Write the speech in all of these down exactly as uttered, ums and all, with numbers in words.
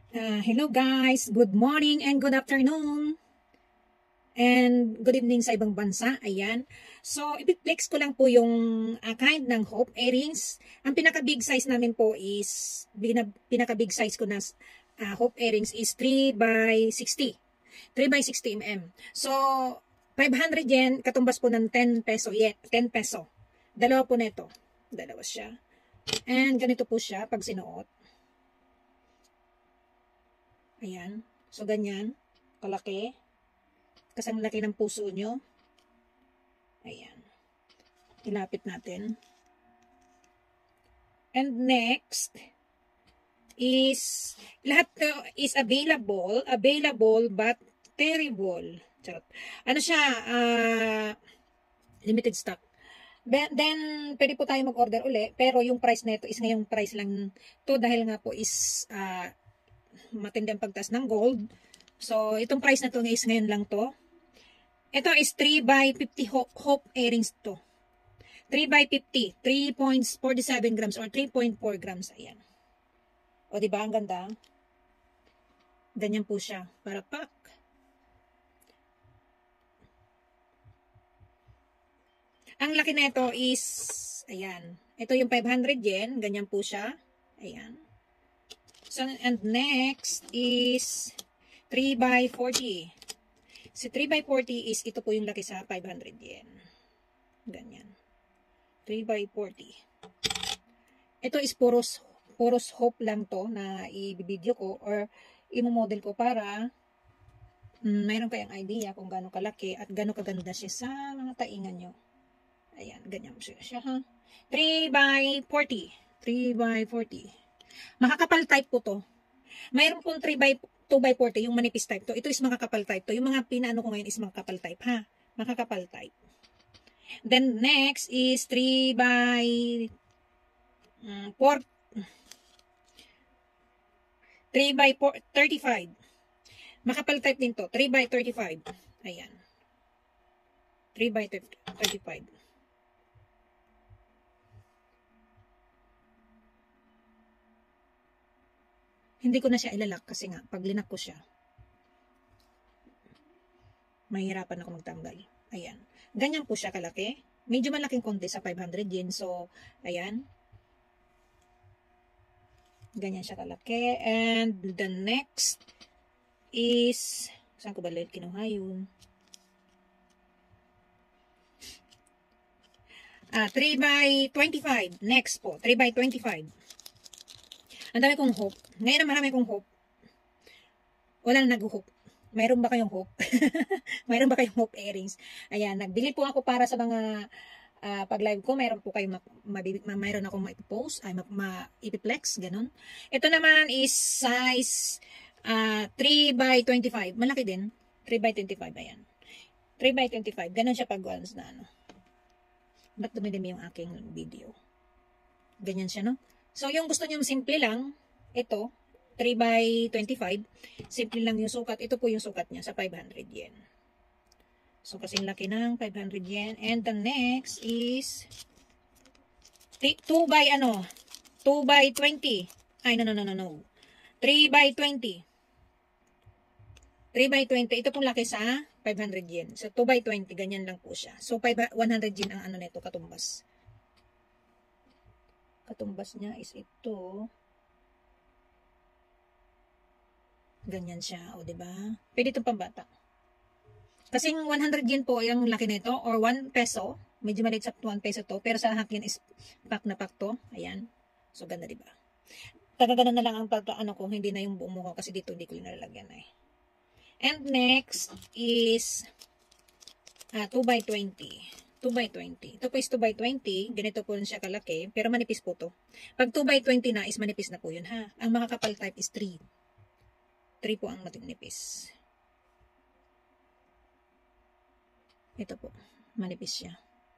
Uh, hello guys, good morning and good afternoon. And good evening sa ibang bansa. Ayan. So, ipiplex ko lang po yung uh, kind ng Hope earrings. Ang pinaka-big size namin po is, pinaka-big size ko na uh, Hope earrings is three by sixty. three by sixty millimeters. So, five hundred yen, katumbas po ng ten peso. Yeah, ten peso. Dalawa po neto. Dalawa siya. And ganito po siya pag sinuot. Ayan. So, ganyan. Kalaki. Kasang laki ng puso nyo. Ayan. Ilapit natin. And next is, lahat is available, available but terrible. Charot. Ano siya, uh, limited stock. Then, pwede po tayo mag-order uli, pero yung price nito is ngayong price lang to dahil nga po is uh, matindi ang pagtaas ng gold. So, itong price na to is ngayon lang to. Ito is three by fifty Hope earrings to. three by fifty. three point four seven grams or three point four grams. Ayan. O, diba? Ang ganda. Ganyan po siya. Para pack. Ang laki na ito is, ayan. Ito yung five hundred yen. Ganyan po siya. Ayan. So, and next is three by forty. Si three by forty is, ito po yung laki sa five hundred yen. Ganyan. three by forty. Ito is puros, puros Hope lang to na i-video ko or i-model ko para mm, mayroon kayong idea kung gaano kalaki at gaano kaganda siya sa mga taingan nyo. Ayan, ganyan siya, siya ha. three by forty. three by forty. Makakapal type po to. Mayroon pong three by two by forty, yung manipis type to. Ito is makakapal type to. Yung mga pinaano ko ngayon is makakapal type, ha? Makakapal type. Then, next is three by four. three by thirty-five. Makapal type din to. three by thirty-five. Ayan. three by thirty-five. Hindi ko na siya ilalak kasi nga, pag linak ko siya, mahirapan ako magtanggal. Ayan. Ganyan po siya kalaki. Medyo malaking konti sa five hundred yen. So, ayan. Ganyan siya kalaki. And the next is, saan ko ba lahat kinuha yun? Ah, three by twenty-five. Next po, three by twenty-five. Ang dami kong Hope. Ngayon na marami kong Hope. Wala na nag-Hope. Mayroon ba kayong Hope? Mayroon ba kayong Hope earrings? Ayan, nagbili po ako para sa mga uh, pag-live ko. Mayroon po kayo, mayroon akong ma-post, ay ma-ipiplex, ganun. Ito naman is size uh, three by twenty-five. Malaki din. three by twenty-five, ayan. three by twenty-five. Ganun siya pag once na ano. Ba't dumidimi yung aking video? Ganyan siya, no? So, yung gusto nyo simple lang, ito, three by twenty-five, simple lang yung sukat. Ito po yung sukat niya sa five hundred yen. So, kasing laki ng five hundred yen. And the next is two by ano, two by twenty. Ay, no, no, no, no, no. three by twenty. three by twenty. Ito pong laki sa five hundred yen. So, two by twenty, ganyan lang po siya. So, one hundred yen ang ano nito, katumbas. Katumbas niya is ito. Ganyan siya, o diba? Pwede itong pambata. Kasing one hundred yen po yung laki nito or one peso. Medyo maliit sa one peso to, pero sa akin is pack na pack to. Ayan. So ganda, diba? Tagagana na lang ang pagto ano ko, hindi na yung buong mukha kasi dito hindi ko yung nalalagyan eh. And next is ah, two by twenty. two by twenty. Ito po is two by twenty. Ganito po siya kalaki. Pero manipis po to. Pag two by twenty na is manipis na po yun ha. Ang makakapal type is three. three po ang matinipis. Ito po. Manipis siya.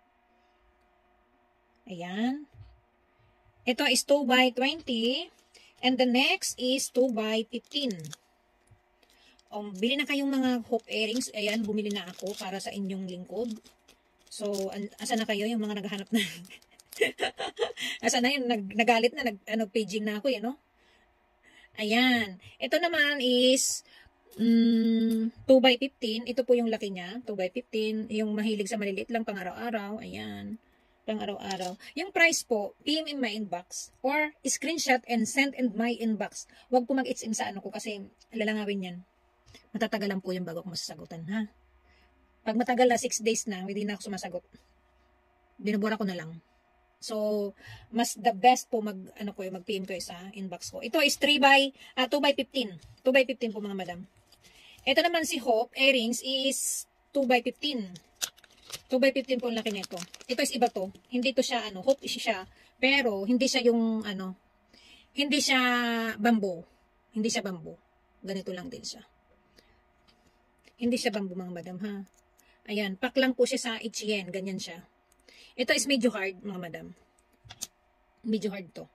Ayan. Ito is two by twenty. And the next is two by fifteen. Um, bili na kayong mga Hope earrings. Ayan, bumili na ako para sa inyong lingkod. So, asa na kayo yung mga naghahanap na asa na yun, nag, nagalit na, nag, ano, paging na ako, yan, no? Ayan. Ito naman is mm, two by fifteen. Ito po yung laki niya. two by fifteen. Yung mahilig sa maliliit lang pang araw-araw. Ayan. Pang araw-araw. Yung price po, P M in my inbox or screenshot and send in my inbox. Huwag po mag-it's in sa ano ko kasi lalangawin yan. Matatagalan po yung bago ko masasagutan, ha? Pag matagal na, six days na, hindi na ako sumasagot. Binubura ko na lang. So, mas the best po mag, ano ko, mag-P M ko sa inbox ko. Ito is three by, uh, two by fifteen. two by fifteen po mga madam. Ito naman si Hope earrings is two by fifteen. two by fifteen po ang laki nito. Ito is iba to. Hindi to siya, ano, Hope is siya. Pero, hindi siya yung, ano, hindi siya bamboo. Hindi siya bamboo. Ganito lang din siya. Hindi siya bamboo mga madam, ha? Ayan, pack lang po siya sa each yen. Ganyan siya. Ito is medyo hard, mga madam. Medyo hard to.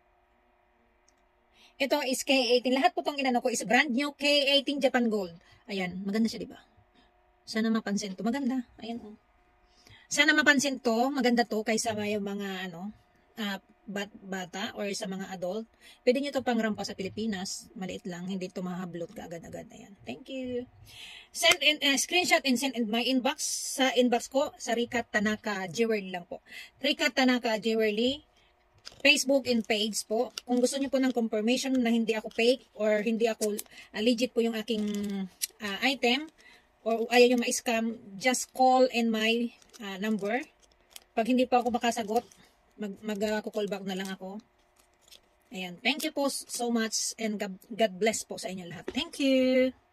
Ito is K eighteen. Lahat po itong inano ko is brand new K eighteen Japan Gold. Ayan, maganda siya, diba? Sana mapansin to. Maganda. Ayan, oh. Sana mapansin to. Maganda to kaysa yung mga, ano, uh, bat bata or sa mga adult. Pwede nyo to pangrampa sa Pilipinas. Maliit lang. Hindi to mahablot ka agad-agad. Ayan. Thank you. Send in, uh, screenshot and send in my inbox. Sa inbox ko, sa Rika Tanaka Jewelry lang po. Rika Tanaka Jewelry. Facebook and page po. Kung gusto niyo po ng confirmation na hindi ako fake or hindi ako uh, legit po yung aking uh, item or ayaw yung ma-scam, just call in my uh, number. Pag hindi pa ako makasagot, mag, mag uh, call back na lang ako. Ayan. Thank you po so much and God, God bless po sa inyo lahat. Thank you.